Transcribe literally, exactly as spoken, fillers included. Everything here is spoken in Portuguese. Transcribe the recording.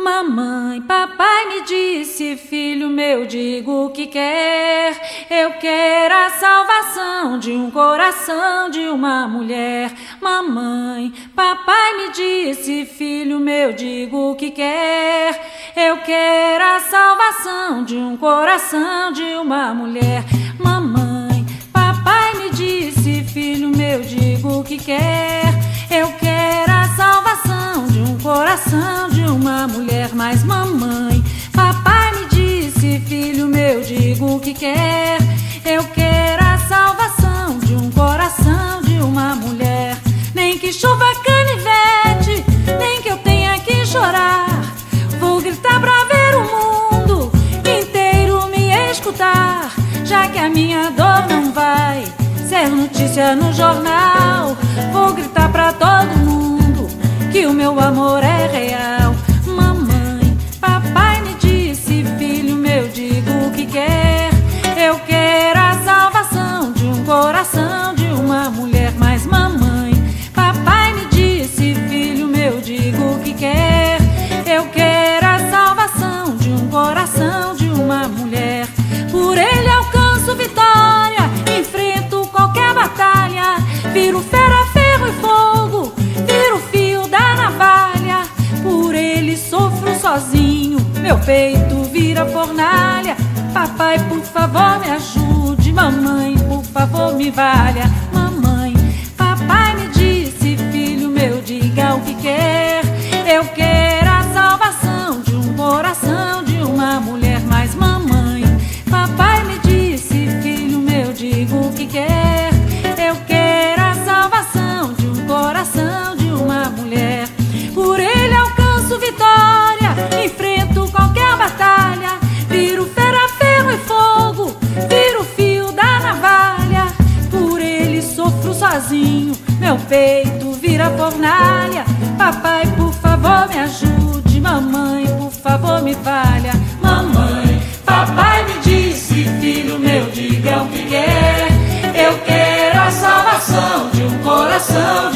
Mamãe, papai me disse, filho meu, diga o que quer. Eu quero a salvação de um coração de uma mulher. Mamãe, papai me disse, filho meu, diga o que quer. Eu quero a salvação de um coração de uma mulher. Mamãe, papai me disse, filho meu, diga o que quer. Eu quero a salvação de um coração de uma mulher. Mas mamãe, papai me disse, filho meu, diga o que quer. Eu quero a salvação de um coração de uma mulher. Nem que chova canivete, nem que eu tenha que chorar, vou gritar pra ver o mundo inteiro me escutar. Já que a minha dor não vai ser notícia no jornal, vou gritar pra todo mundo que o meu amor é real. Mamãe, papai me disse, filho meu, diga o que quer. Eu quero a salvação de um coração de uma mulher. Mas mamãe, papai me disse, filho meu, diga o que quer. Eu quero a salvação de um coração de uma mulher. Por ele alcanço vitória, enfrento qualquer batalha, viro fera, ferro e fogo, viro fio da navalha. Por ele sofro sozinho, meu peito vira fornalha. Papai, por favor, me ajude, mamãe, por favor, me valha. Mamãe, papai me disse, filho meu, diga o que quer. Eu quero a salvação de um coração de uma mulher. Mas mamãe, papai me disse, filho meu, diga o que quer. Eu quero a salvação de um coração de uma mulher. Por ele alcanço vitória, enfrento qualquer batalha, viro fera, ferro e fogo, viro fio da navalha. Por ele sofro sozinho, meu peito vira fornalha. Papai, por favor, me ajude, mamãe, por favor, me valha. Mamãe, papai me disse, filho meu, diga o que quer. Eu quero a salvação de um coração